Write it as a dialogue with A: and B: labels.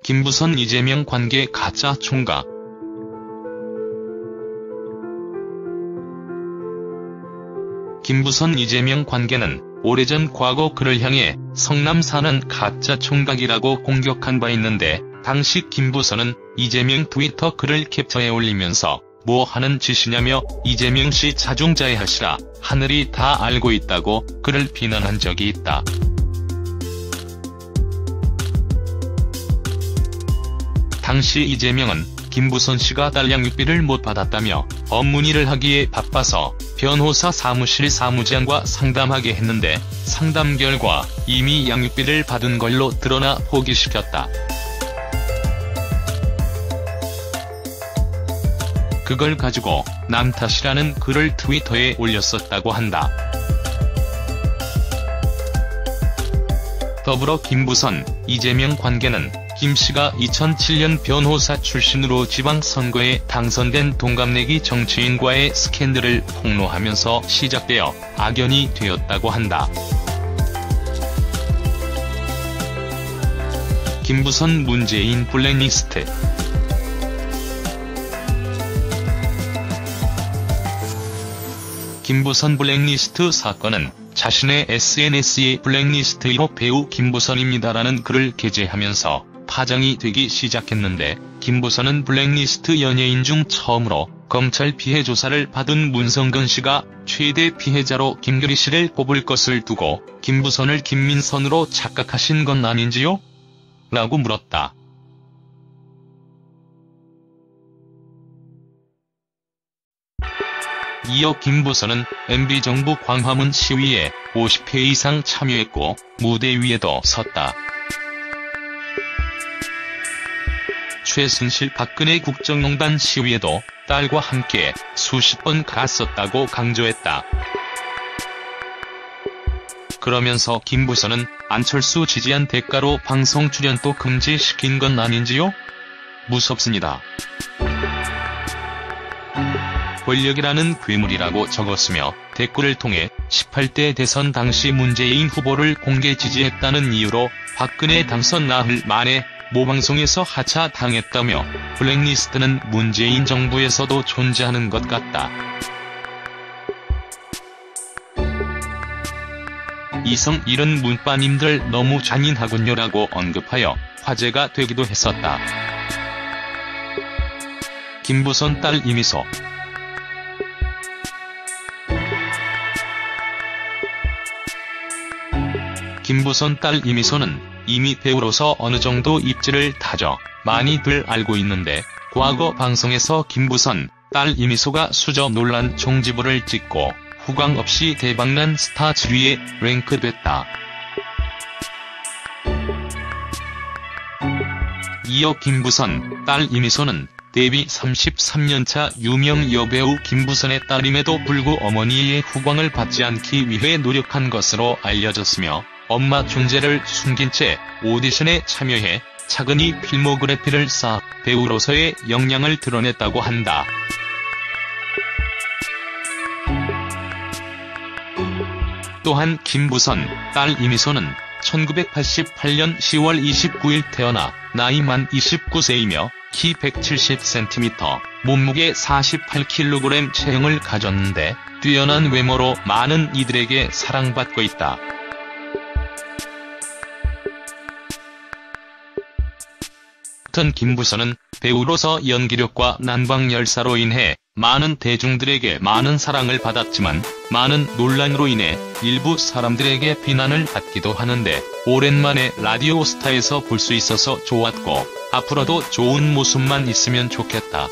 A: 김부선 이재명 관계 가짜 총각. 김부선 이재명 관계는 오래전 과거 그를 향해 성남 사는 가짜 총각이라고 공격한 바 있는데, 당시 김부선은 이재명 트위터 글을 캡처해 올리면서 뭐 하는 짓이냐며 이재명 씨 자중자애하시라, 하늘이 다 알고 있다고 그를 비난한 적이 있다. 당시 이재명은 김부선 씨가 딸 양육비를 못 받았다며 법문의를 하기에 바빠서 변호사 사무실 사무장과 상담하게 했는데, 상담 결과 이미 양육비를 받은 걸로 드러나 포기시켰다. 그걸 가지고 남 탓이라는 글을 트위터에 올렸었다고 한다. 더불어 김부선, 이재명 관계는 김 씨가 2007년 변호사 출신으로 지방선거에 당선된 동갑내기 정치인과의 스캔들을 폭로하면서 시작되어 악연이 되었다고 한다. 김부선 문재인 블랙리스트. 김부선 블랙리스트 사건은 자신의 SNS에 블랙리스트로 배우 김부선입니다라는 글을 게재하면서 파장이 되기 시작했는데, 김부선은 블랙리스트 연예인 중 처음으로 검찰 피해 조사를 받은 문성근 씨가 최대 피해자로 김규리 씨를 꼽을 것을 두고 김부선을 김민선으로 착각하신 건 아닌지요? 라고 물었다. 이어 김부선은 MB정부 광화문 시위에 50회 이상 참여했고 무대 위에도 섰다. 최순실 박근혜 국정농단 시위에도 딸과 함께 수십 번 갔었다고 강조했다. 그러면서 김부선은 안철수 지지한 대가로 방송 출연도 금지시킨 건 아닌지요? 무섭습니다. 권력이라는 괴물이라고 적었으며, 댓글을 통해 18대 대선 당시 문재인 후보를 공개 지지했다는 이유로 박근혜 당선 나흘 만에 모방송에서 하차당했다며 블랙리스트는 문재인 정부에서도 존재하는 것 같다. 이성 잃은 문빠님들 너무 잔인하군요라고 언급하여 화제가 되기도 했었다. 김부선 딸 이미소. 김부선 딸 이미소는 이미 배우로서 어느 정도 입지를 다져 많이들 알고 있는데, 과거 방송에서 김부선 딸 이미소가 수저 논란 종지부를 찍고 후광 없이 대박난 스타 7위에 랭크됐다. 이어 김부선 딸 이미소는 데뷔 33년차 유명 여배우 김부선의 딸임에도 불구 어머니의 후광을 받지 않기 위해 노력한 것으로 알려졌으며, 엄마 존재를 숨긴 채 오디션에 참여해 차근히 필모그래피를 쌓아 배우로서의 역량을 드러냈다고 한다. 또한 김부선 딸 이미소는 1988년 10월 29일 태어나 나이 만 29세이며 키 170cm, 몸무게 48kg 체형을 가졌는데, 뛰어난 외모로 많은 이들에게 사랑받고 있다. 김부선은 배우로서 연기력과 난방열사로 인해 많은 대중들에게 많은 사랑을 받았지만, 많은 논란으로 인해 일부 사람들에게 비난을 받기도 하는데, 오랜만에 라디오 스타에서 볼 수 있어서 좋았고 앞으로도 좋은 모습만 있으면 좋겠다.